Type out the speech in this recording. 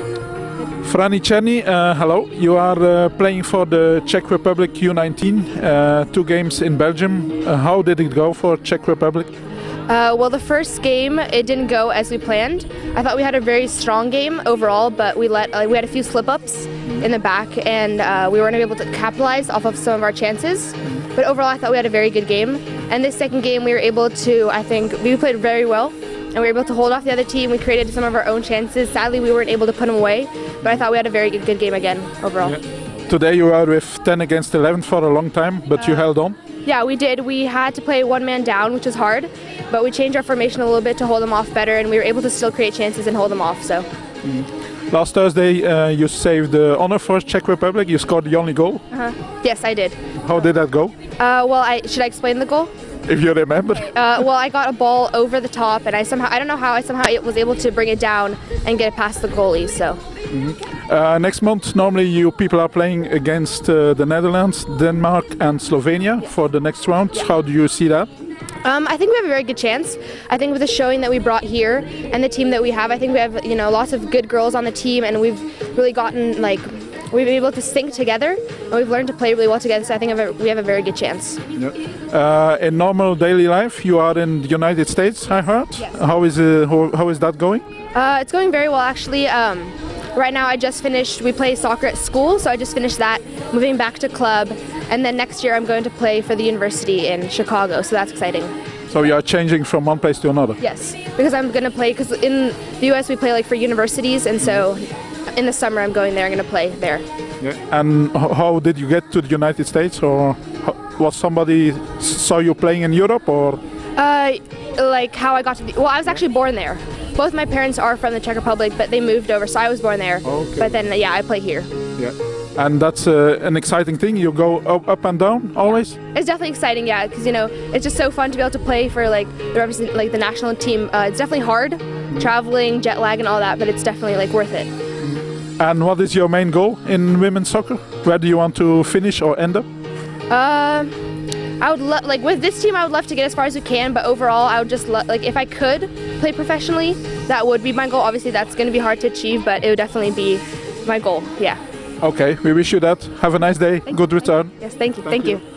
Franny Černý, hello. You are playing for the Czech Republic U19, 2 games in Belgium. How did it go for Czech Republic? Well, the first game, it didn't go as we planned. I thought we had a very strong game overall, but we had a few slip-ups in the back, and we weren't able to capitalize off of some of our chances. But overall, I thought we had a very good game. And this second game, we were able to, I think, we played very well, and we were able to hold off the other team. We created some of our own chances. Sadly, we weren't able to put them away, but I thought we had a very good game again overall. Yeah. Today you are with 10 against 11 for a long time, but you held on. Yeah, we did. We had to play one man down, which was hard, but we changed our formation a little bit to hold them off better, and we were able to still create chances and hold them off. So. Last Thursday you saved the honor for Czech Republic. You scored the only goal. Yes, I did. How did that go? Well, should I explain the goal? If you remember. Well, I got a ball over the top, and I don't know how, I somehow was able to bring it down and get it past the goalie. So. Next month, normally you people are playing against the Netherlands, Denmark, and Slovenia for the next round. Yeah. How do you see that? I think we have a very good chance. I think with the showing that we brought here and the team that we have, I think we have lots of good girls on the team, and we've really gotten we've been able to sync together, and we've learned to play really well together. So I think we have a very good chance. Yeah. In normal daily life, you are in the United States, I heard. Yes. How is that going? It's going very well, actually. Right now I just finished, we play soccer at school, so I just finished that, moving back to club, and then next year I'm going to play for the university in Chicago, so that's exciting. So you are changing from one place to another? Yes, because I'm going to play, because in the US we play for universities, and so in the summer I'm going there, I'm going to play there. Yeah. And how did you get to the United States, or was somebody saw you playing in Europe, or? How I got to well, I was actually born there. Both my parents are from the Czech Republic, but they moved over, so I was born there. Okay. But then, yeah, I play here. Yeah. And that's an exciting thing. You go up and down always. It's definitely exciting, yeah, because it's just so fun to be able to play for the national team. It's definitely hard, traveling, jet lag, and all that, but it's definitely worth it. And what is your main goal in women's soccer? Where do you want to finish or end up? I would with this team, I would love to get as far as we can, but overall, I would just if I could play professionally, that would be my goal. Obviously, that's going to be hard to achieve, but it would definitely be my goal. Yeah. Okay, we wish you that. Have a nice day. Good return. Yes, thank you.